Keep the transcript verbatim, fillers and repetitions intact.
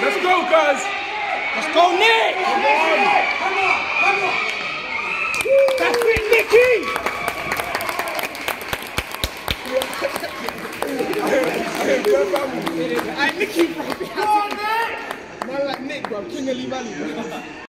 Let's go, guys. Let's go, Nick. Come on. Come on. Come on. That's it, Nicky. Hey, Nicky, bro. Come on, man. Man like Nick, bro. King of Lee Valley, bro.